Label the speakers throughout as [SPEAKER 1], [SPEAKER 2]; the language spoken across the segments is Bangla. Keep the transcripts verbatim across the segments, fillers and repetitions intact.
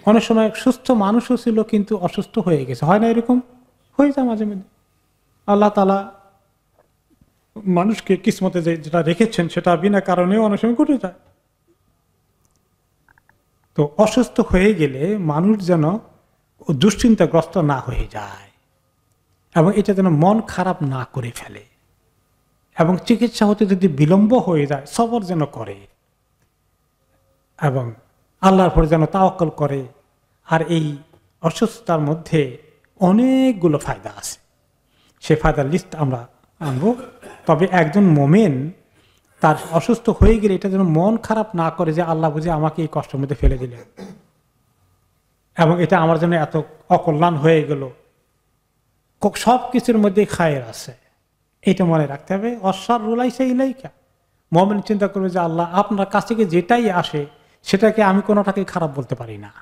[SPEAKER 1] অনেক সময় সুস্থ মানুষও ছিল কিন্তু অসুস্থ হয়ে গেছে, হয় না এরকম? হয়ে যায় মাঝে মধ্যে। আল্লাহ তাআলা মানুষকে কিসমতে যেটা রেখেছেন সেটা বিনা কারণেও অনেক সময় ঘটে যায়। তো অসুস্থ হয়ে গেলে মানুষ যেন দুশ্চিন্তাগ্রস্ত না হয়ে যায় এবং এটা যেন মন খারাপ না করে ফেলে, এবং চিকিৎসা হতে যদি বিলম্ব হয়ে যায় সবর যেন করে এবং আল্লাহর পরে যেন তাওয়াক্কুল করে। আর এই অসুস্থতার মধ্যে অনেকগুলো ফায়দা আছে, সে ফায়দার লিস্ট আমরা আনবো। তবে একজন মোমেন তার অসুস্থ হয়ে গেলে এটা যেন মন খারাপ না করে যে আল্লাহ বুঝে আমাকে এই কষ্টের মধ্যে ফেলে দিলেন এবং এটা আমার জন্য এত অকল্যাণ হয়ে গেল। সব কিছুর মধ্যে খায়ের আছে, এটা মনে রাখতে হবে। অশ্বার রুলাইছে ইলাইকা, মোমেন চিন্তা করবে যে আল্লাহ আপনার কাছ থেকে যেটাই আসে সেটাকে আমি কোনোটাকে খারাপ বলতে পারি না।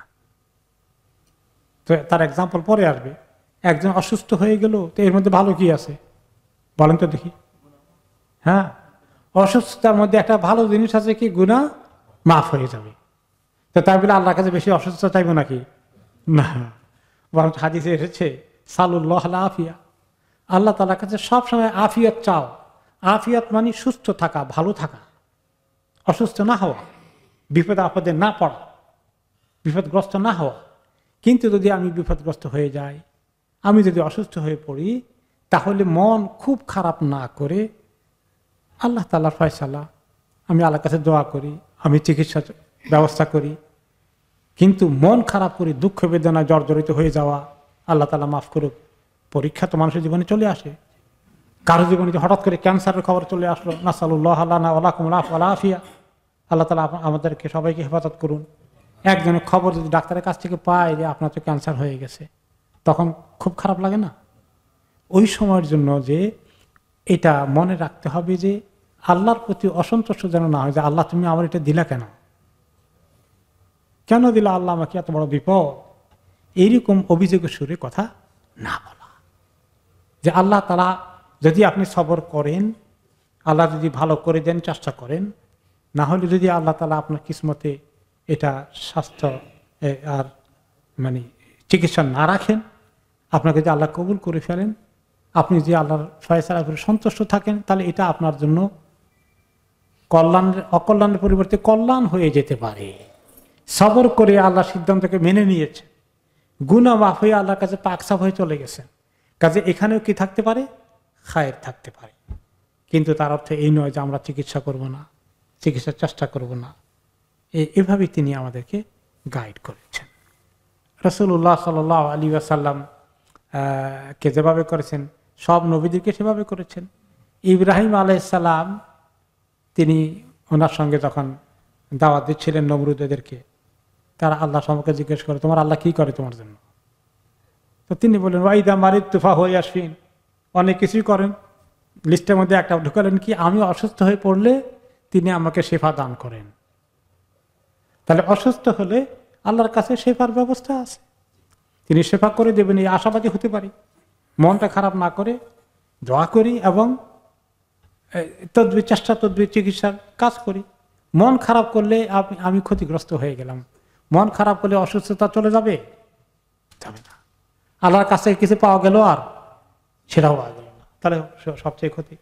[SPEAKER 1] তো তার এক্সাম্পল পরে আসবে। একজন অসুস্থ হয়ে গেল, তো এর মধ্যে ভালো কি আছে বলেন তো দেখি? হ্যাঁ, অসুস্থতার মধ্যে একটা ভালো জিনিস আছে কি, গুনাহ মাফ হয়ে যাবে। তো তাই বলে আল্লাহর কাছে বেশি অসুস্থতা চাইবো নাকি? না, বরং হাদিসে এসেছে সালুল্লাহ আফিয়া, আল্লাহ তাআলার কাছে সবসময় আফিয়াত চাও। আফিয়াত মানে সুস্থ থাকা, ভালো থাকা, অসুস্থ না হওয়া, বিপদ আপদে না পড়া, বিপদগ্রস্ত না হওয়া। কিন্তু যদি আমি বিপদগ্রস্ত হয়ে যাই, আমি যদি অসুস্থ হয়ে পড়ি, তাহলে মন খুব খারাপ না করে আল্লাহ তাআলার ফয়সালা, আমি আল্লাহর কাছে দোয়া করি, আমি চিকিৎসার ব্যবস্থা করি। কিন্তু মন খারাপ করে দুঃখ বেদনা জর্জরিত হয়ে যাওয়া, আল্লাহ তাআলা মাফ করুক, পরীক্ষা তো মানুষের জীবনে চলে আসে। কারো জীবনে হঠাৎ করে ক্যান্সারের খবর চলে আসলো, নাসালুল্লাহ আলানা ওয়ালাকুম আফিয়া, আল্লাহ তাআলা আমাদেরকে সবাইকে হেফাজত করুন। একজনের খবর যদি ডাক্তারের কাছ থেকে পায় যে আপনার তো ক্যান্সার হয়ে গেছে, তখন খুব খারাপ লাগে না? ওই সময়ের জন্য যে এটা মনে রাখতে হবে যে আল্লাহর প্রতি অসন্তুষ্ট যেন না হয়, যে আল্লাহ তুমি আমার এটা দিলা কেন, কেন দিলা আল্লাহ আমাকে এত বড় বিপদ, এইরকম অভিযোগের সুরে কথা না বলা। যে আল্লাহ তাআলা যদি আপনি সবর করেন, আল্লাহ যদি ভালো করে দেন, চেষ্টা করেন, না হলে যদি আল্লাহ তাআলা আপনার কিসমতে এটা স্বাস্থ্য আর মানে চিকিৎসা না রাখেন, আপনাকে যদি আল্লাহ কবুল করে ফেলেন, আপনি যদি আল্লাহর ফয়সালার উপরে সন্তুষ্ট থাকেন, তাহলে এটা আপনার জন্য কল্যাণের অকল্যাণের পরিবর্তে কল্যাণ হয়ে যেতে পারে। সবর করে আল্লাহ সিদ্ধান্তকে মেনে নিয়েছে, গুনাহ মাফ হয়ে আল্লাহর কাছে পাক সাফ হয়ে চলে গেছেন, কাজে এখানেও কি থাকতে পারে, খায়ের থাকতে পারে। কিন্তু তার অর্থ এই নয় যে আমরা চিকিৎসা করব না, চিকিৎসার চেষ্টা করব না। এভাবেই তিনি আমাদেরকে গাইড করেছেন। রাসূলুল্লাহ সাল্লাল্লাহু আলাইহি ওয়াসাল্লাম কে যেভাবে করেছেন, সব নবীদেরকে সেভাবে করেছেন। ইব্রাহিম আলাইহিস সালাম তিনি ওনার সঙ্গে যখন দাওয়াত দিচ্ছিলেন নমরুদদেরকে, তারা আল্লাহ সম্পর্কে জিজ্ঞেস করে, তোমার আল্লাহ কি করে তোমার জন্য? তো তিনি বললেন ওয়াইদা মারিদতু ফাহুয়া ইয়াশফিন, অনেক কিছুই করেন। লিস্টের মধ্যে একটা ঢুকালেন কি, আমি অসুস্থ হয়ে পড়লে তিনি আমাকে শেফা দান করেন। তাহলে অসুস্থ হলে আল্লাহর কাছে শেফার ব্যবস্থা আছে, তিনি শেফা করে দেবেন, এই আশাবাদী হতে পারি। মনটা খারাপ না করে দোয়া করি এবং তদবির চেষ্টা তদবির চিকিৎসার কাজ করি। মন খারাপ করলে আমি ক্ষতিগ্রস্ত হয়ে গেলাম, মন খারাপ করলে অসুস্থতা চলে যাবে, যাবে না। আল্লাহর কাছে কিছু পাওয়া গেল আর সেটাও পাওয়া গেল না, তাহলে সবচেয়ে ক্ষতি।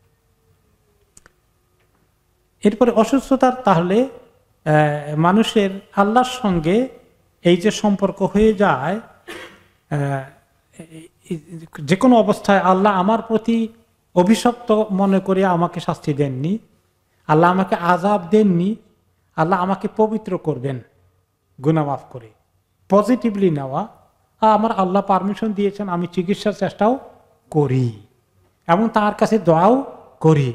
[SPEAKER 1] এরপরে অসুস্থতার তাহলে মানুষের আল্লাহর সঙ্গে এই যে সম্পর্ক হয়ে যায়, যে কোনো অবস্থায় আল্লাহ আমার প্রতি অভিশপ্ত মনে করে আমাকে শাস্তি দেননি, আল্লাহ আমাকে আযাব দেননি, আল্লাহ আমাকে পবিত্র করবেন গুনাহ মাফ করে। পজিটিভলি নেওয়া, আমার আল্লাহ পারমিশন দিয়েছেন, আমি চিকিৎসার চেষ্টাও করি এবং তার কাছে দোয়াও করি।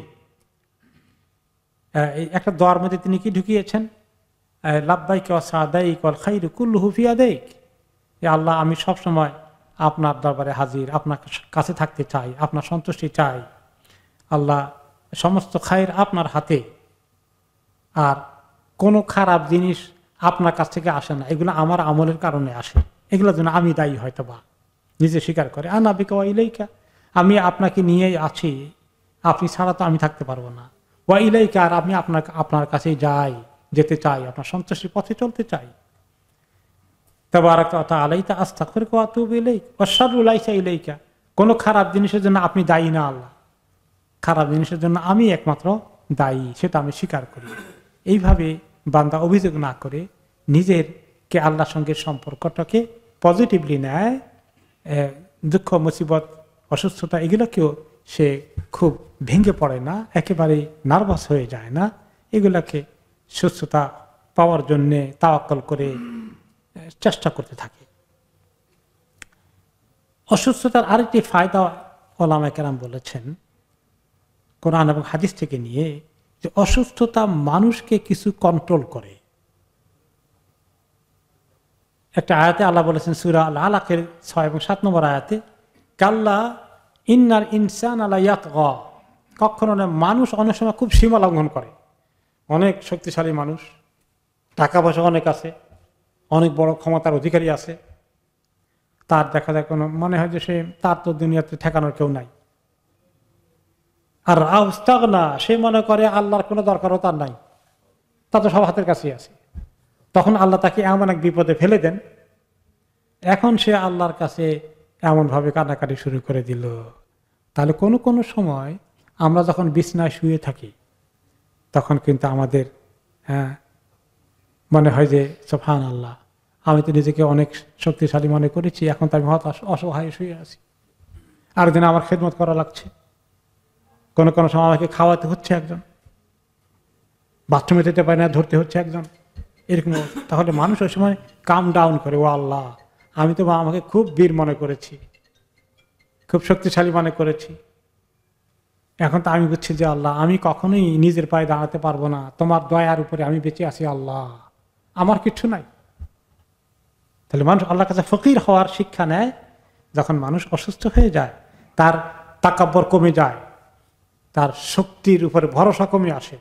[SPEAKER 1] একটা দোয়ার মধ্যে তিনি কি ঢুকিয়েছেন, লাব্বাইক ওয়া সাদাইক ওয়াল খায়রু কুল্লুহু ফি ইয়াদাইক, আল্লাহ আমি সবসময় আপনার দরবারে হাজির, আপনার কাছে থাকতে চাই, আপনার সন্তুষ্টি চাই। আল্লাহ সমস্ত খায়ের আপনার হাতে, আর কোনো খারাপ জিনিস আপনার কাছ থেকে আসে না, এগুলো আমার আমলের কারণে আসে, এগুলোর জন্য আমি দায়ী হয়তো বা, নিজে স্বীকার করে। আনা বিকা ওয়া ইলাইকা, আমি আপনাকে নিয়েই আছি, আপনি ছাড়া তো আমি থাকতে পারবো না। ওয়া ইলাইকা, আর আমি আপনার আপনার কাছেই যাই, যেতে চাই, আপনার সন্তুষ্টির পথে চলতে চাই। তাবারাকা ওয়া তাআলা আস্তাগফিরুকা ওয়া আতুবু ইলাইক ওয়া শাররু লাইসা ইলাইকা। কোনো খারাপ জিনিসের জন্য আপনি দায়ী না আল্লাহ, খারাপ জিনিসের জন্য আমি একমাত্র দায়ী, সেটা আমি স্বীকার করি। এইভাবে বান্দা অভিযোগ না করে নিজের কে আল্লাহর সঙ্গে সম্পর্কটাকে পজিটিভলি নেয়, দুঃখ মুসিবত অসুস্থতা এগুলোকেও সে খুব ভেঙে পড়ে না, একেবারে নার্ভাস হয়ে যায় না, এগুলাকে সুস্থতা পাওয়ার জন্যে তাওয়াক্কুল করে চেষ্টা করতে থাকে। অসুস্থতার আরেকটি ফায়দা ওলামায়ে কেরাম বলেছেন কোরআন এবং হাদিস থেকে নিয়ে, যে অসুস্থতা মানুষকে কিছু কন্ট্রোল করে। একটা আয়াতে আল্লাহ বলেছেন সূরা আল আলাকের ছয় এবং সাত নম্বর আয়াতে, কাল্লা ইন্নাল ইনসানা লা ইয়াতগা, কখনো না, মানুষ অনেক সময় খুব সীমা লঙ্ঘন করে। অনেক শক্তিশালী মানুষ, টাকা পয়সা অনেক আছে, অনেক বড় ক্ষমতার অধিকারী আছে, তার দেখা যায় কোনো মনে হয় যে সে তার তো দুনিয়াতে ঠেকানোর কেউ নাই। আর আস্তাগনা, সে মনে করে আল্লাহর কোনো দরকারও তার নাই, তা তো সব হাতের কাছেই আছে। তখন আল্লাহ তাকে এমন এক বিপদে ফেলে দেন, এখন সে আল্লাহর কাছে এমনভাবে কান্নাকাটি শুরু করে দিল। তাহলে কোনো কোনো সময় আমরা যখন বিছনায় শুয়ে থাকি তখন কিন্তু আমাদের হ্যাঁ মনে হয় যে সুবহানাল্লাহ, আমি তো নিজেকে অনেক শক্তিশালী মনে করেছি, এখন তো আমি হতাশ অসহায় শুয়ে আছি, আর দিন আমার খেদমত করা লাগছে। কোনো কোনো সময় আমাকে খাওয়াতে হচ্ছে একজন, বাথরুমে যেতে পারে না, ধরতে হচ্ছে একজন, এরকম। তাহলে মানুষ ওই সময় কাম ডাউন করে, ও আল্লাহ, আমি তো আমাকে খুব বীর মনে করেছি, খুব শক্তিশালী মনে করেছি, এখন তো আমি বুঝছি যে আল্লাহ, আমি কখনোই নিজের পায়ে দাঁড়াতে পারবো না, তোমার দয়ার উপরে আমি বেঁচে আছি আল্লাহ, আমার কিছু নাই। তাহলে মানুষ আল্লাহর কাছে ফকির হওয়ার শিক্ষা নেয় যখন মানুষ অসুস্থ হয়ে যায়, তার তাকাব্বর কমে যায়, তার শক্তির উপরে ভরসা কমে আসে।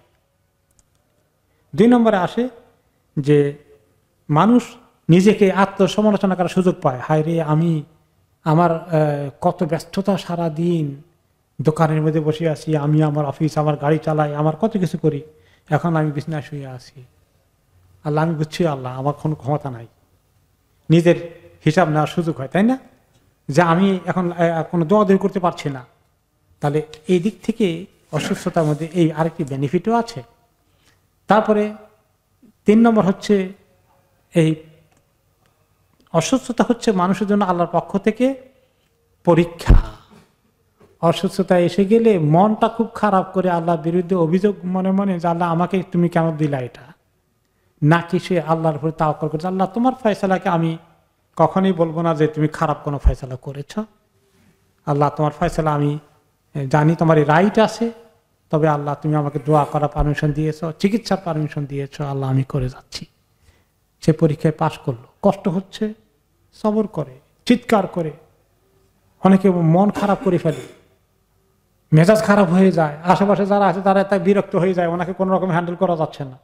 [SPEAKER 1] দুই নম্বরে আসে যে মানুষ নিজেকে আত্মসমালোচনা করার সুযোগ পায়। হায় রে, আমি আমার কত ব্যস্ততা, সারা দিন দোকানের মধ্যে বসে আছি, আমি আমার অফিস, আমার গাড়ি চালাই, আমার কত কিছু করি, এখন আমি বিছানায় শুয়ে আছি। আল্লাহ, আমি বুঝছি আল্লাহ, আমার কোনো ক্ষমতা নাই। নিজের হিসাব নেওয়ার সুযোগ হয়, তাই না? যে আমি এখন কোনো দোয়া দূর করতে পারছি না। তাহলে এই দিক থেকে অসুস্থতার মধ্যে এই আরেকটি বেনিফিটও আছে। তারপরে তিন নম্বর হচ্ছে, এই অসুস্থতা হচ্ছে মানুষের জন্য আল্লাহর পক্ষ থেকে পরীক্ষা। অসুস্থতা এসে গেলে মনটা খুব খারাপ করে আল্লাহর বিরুদ্ধে অভিযোগ মনে মনে যে আল্লাহ, আমাকে তুমি কেন দিলা এটা, নাকি সে আল্লাহর উপরে তাওয়াক্কুল করছে, আল্লাহ তোমার ফয়সালাকে আমি কখনোই বলবো না যে তুমি খারাপ কোনো ফয়সালা করেছ, আল্লাহ তোমার ফয়সালা আমি জানি, তোমার রাইট আছে, তবে আল্লাহ তুমি আমাকে দোয়া করার পারমিশন দিয়েছ, চিকিৎসার পারমিশন দিয়েছ, আল্লাহ আমি করে যাচ্ছি। সে পরীক্ষায় পাশ করলো, কষ্ট হচ্ছে, সবর করে, চিৎকার করে, অনেকে মন খারাপ করে ফেলে, মেজাজ খারাপ হয়ে যায়, আশেপাশে যারা আছে তারা তাই বিরক্ত হয়ে যায়, ওনাকে কোনো রকম হ্যান্ডেল করা যাচ্ছে না।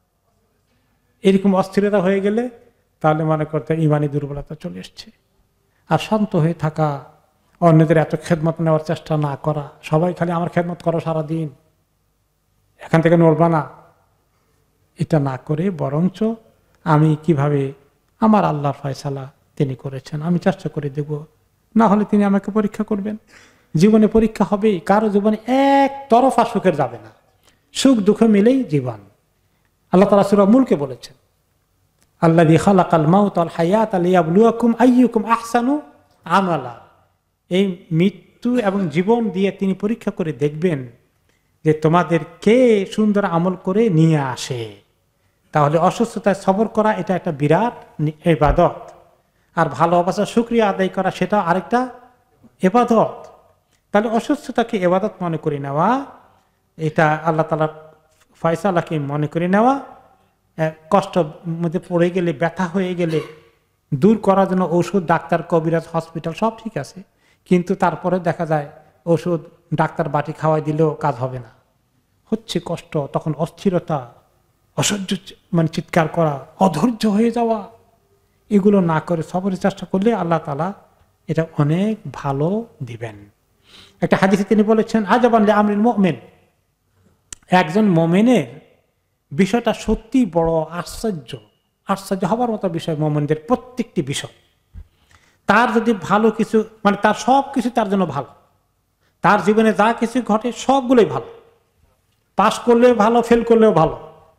[SPEAKER 1] এরকম অস্থিরতা হয়ে গেলে তাহলে মনে করতে ইমানি দুর্বলতা চলে এসছে। আর শান্ত হয়ে থাকা, অন্যদের এত খেদমত নেওয়ার চেষ্টা না করা, সবাই খালি আমার খেদমত করো সারাদিন, এখান থেকে নড়বা না, এটা না করে বরঞ্চ আমি কিভাবে আমার আল্লাহর ফয়সালা তিনি করেছেন, আমি চেষ্টা করে দেব, না হলে তিনি আমাকে পরীক্ষা করবেন। জীবনে পরীক্ষা হবেই, কারো জীবনে এক তরফা সুখের যাবে না, সুখ দুঃখ মিলেই জীবন। আল্লাহ তাআলা সূরা মুলকে বলেছেন, আল্লাযী খালাকাল মাউতা ওয়াল হায়াতা লিয়াবলুয়াকুম আইয়ুকুম আহসানু আমালা। এই মৃত্যু এবং জীবন দিয়ে তিনি পরীক্ষা করে দেখবেন যে তোমাদের কে সুন্দর আমল করে নিয়ে আসে। তাহলে অসুস্থতায় সবর করা এটা একটা বিরাট ইবাদত, আর ভালো অবস্থার শুকরিয়া আদায় করা সেটা আরেকটা ইবাদত। তাহলে অসুস্থতাকে ইবাদত মনে করে নেওয়া, এটা আল্লাহ তাআলার ফয়সালাকে মনে করে নেওয়া, কষ্ট মধ্যে পড়ে গেলে, ব্যথা হয়ে গেলে দূর করার জন্য ওষুধ, ডাক্তার, কবিরাজ, হসপিটাল সব ঠিক আছে, কিন্তু তারপরে দেখা যায় ওষুধ ডাক্তার বাটি খাওয়াই দিলেও কাজ হবে না, হচ্ছে কষ্ট, তখন অস্থিরতা, অসহ্য মানে চিৎকার করা, অধৈর্য হয়ে যাওয়া, এগুলো না করে সবরের চেষ্টা করলে আল্লাহ তাআলা এটা অনেক ভালো দিবেন। একটা হাদিসে তিনি বলেছেন, আজাবান লিআমরিল মুমিন, একজন মুমিনের বিষয়টা সত্যি বড় আশ্চর্য, আশ্চর্য হবার মতো বিষয় মুমিনদের প্রত্যেকটি বিষয়। তার যদি ভালো কিছু মানে তার সব কিছু তার জন্য ভালো, তার জীবনে যা কিছু ঘটে সবগুলোই ভালো, পাস করলেও ভালো, ফেল করলেও ভালো,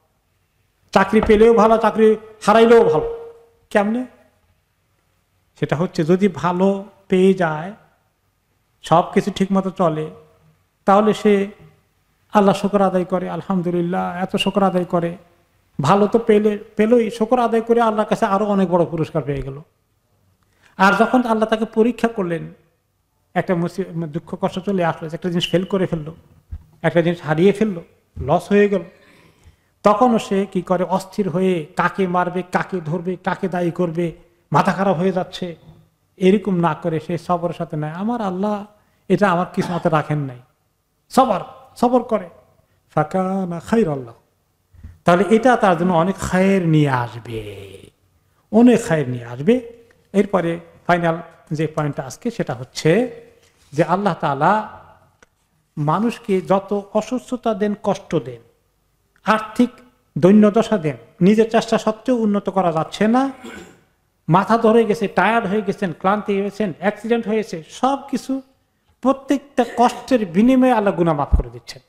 [SPEAKER 1] চাকরি পেলেও ভালো, চাকরি হারাইলেও ভালো। কেমনে? সেটা হচ্ছে যদি ভালো পেয়ে যায়, সব কিছু ঠিক মতো চলে, তাহলে সে আল্লাহ শুকর আদায় করে, আলহামদুলিল্লাহ এত শুকর আদায় করে। ভালো তো পেলে পেলই, শুকর আদায় করে আল্লাহর কাছে আরো অনেক বড় পুরস্কার পেয়ে গেল। আর যখন আল্লাহ তাকে পরীক্ষা করলেন, একটা দুঃখ কষ্ট চলে আসলো, একটা জিনিস ফেল করে ফেললো, একটা জিনিস হারিয়ে ফেললো, লস হয়ে গেল, তখনও সে কি করে? অস্থির হয়ে কাকে মারবে, কাকে ধরবে, কাকে দায়ী করবে, মাথা খারাপ হয়ে যাচ্ছে, এরকম না করে সে সবরের সাথে নেয়, আমার আল্লাহ এটা আমার কিসমতে রাখেন নাই, সবর সবর করে, ফাঁকা না খাইর আল্লাহ, তাহলে এটা তার জন্য অনেক খায়ের নিয়ে আসবে, অনেক খায়ের নিয়ে আসবে। এরপরে ফাইনাল যে পয়েন্টটা আজকে সেটা হচ্ছে যে আল্লাহ তাআলা মানুষকে যত অসুস্থতা দেন, কষ্ট দেন, আর্থিক দৈন্যদশা দেন, নিজের চেষ্টা সত্ত্বেও উন্নত করা যাচ্ছে না, মাথা ধরে গেছে, টায়ার্ড হয়ে গেছেন, ক্লান্তি হয়েছেন, অ্যাক্সিডেন্ট হয়েছে, সব কিছু প্রত্যেকটা কষ্টের বিনিময়ে আল্লাহ গুনাহ মাফ করে দিচ্ছেন।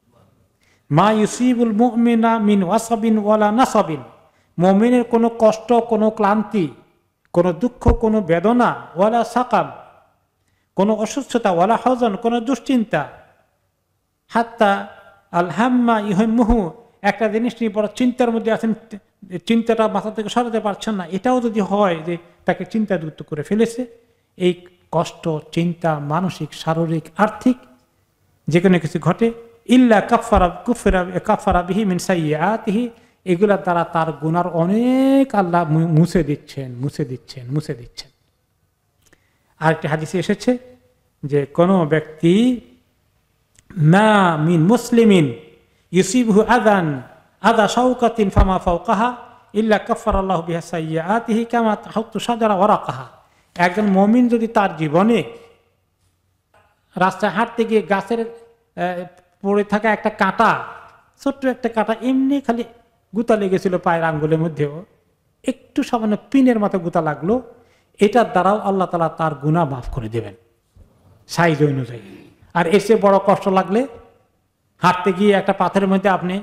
[SPEAKER 1] মা ইউসিবুল মুমিনা মিন ওয়াসাবিন ওয়ালা নাসাবিন, মুমিনের কোনো কষ্ট, কোনো ক্লান্তি, কোনো দুঃখ, কোনো বেদনা, ওয়ালা সাকাম, কোনো অসুস্থতা, ওয়ালা হজন, কোনো দুশ্চিন্তা, হাত্তা আল হাম্মা ইহমুহু, একটা জিনিস নিয়ে বড় চিন্তার মধ্যে আছেন, চিন্তাটা মাথা থেকে সরাতে পারছেন না, এটাও যদি হয় যে তাকে চিন্তা যুক্ত করে ফেলেছে, এই কষ্ট, চিন্তা, মানসিক, শারীরিক, আর্থিক যে কোনো কিছু ঘটে, ইল্লা কাফারা কুফরা কাফারা বিহি মিন সাইয়্যাতিহি, এগুলোর দ্বারা তার গুনার অনেক আল্লাহ মুছে দিচ্ছেন, মুছে দিচ্ছেন, মুছে দিচ্ছেন। আরেকটি হাদিসে এসেছে যে কোনো ব্যক্তি মা মিন মুসলিমিন ইউসিবহু আযান আযা শাওকাতিন ফামা ফাওকাহা ইল্লা কাফারাল্লাহু বিহা সাইয়্যাতিহি কামা তাহাত্তু শাজারা ওয়ারাকাহা, একজন মুমিন যদি তার জীবনে রাস্তায় হাঁটতে গিয়ে গাছের পড়ে থাকা একটা কাঁটা, ছোট্ট একটা কাঁটা এমনি খালি গুতা লেগেছিল পায়ের আঙ্গুলের মধ্যেও, একটু সামান্য পিনের মতো গুতা লাগলো, এটার দ্বারাও আল্লাহ তাআলা তার গুনাহ মাফ করে দেবেন সাইজ অনুযায়ী। আর এসে বড় কষ্ট লাগলে, হাঁটতে গিয়ে একটা পাথরের মধ্যে আপনি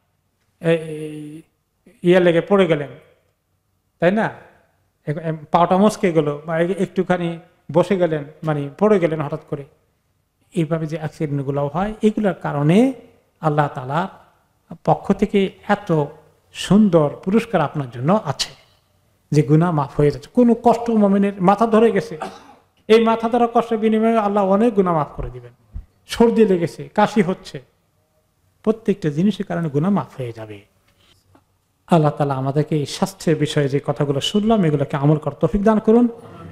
[SPEAKER 1] ইয়ে লেগে পড়ে গেলেন, তাই না, পাওটা মচকে গেল, বা একটুখানি বসে গেলেন, মানে পড়ে গেলেন হঠাৎ করে, এইভাবে যে অ্যাক্সিডেন্টগুলো হয়, এগুলোর কারণে আল্লাহ তাআলার পক্ষ থেকে এত সুন্দর পুরস্কার আপনার জন্য আছে যে গুনাহ মাফ হয়ে যাচ্ছে। কোনো কষ্ট মুমিনের মাথা ধরে গেছে, এই মাথা ধরা কষ্টের বিনিময়ে আল্লাহ অনেক গুনাহ মাফ করে দিবেন। সর্দি লেগেছে, কাশি হচ্ছে, প্রত্যেকটা জিনিসের কারণে গুনাহ মাফ হয়ে যাবে। আল্লাহ তাআলা আমাদেরকে এই স্বাস্থ্যের বিষয়ে যে কথাগুলো শুনলাম এগুলোকে আমল করার তৌফিক দান করুন।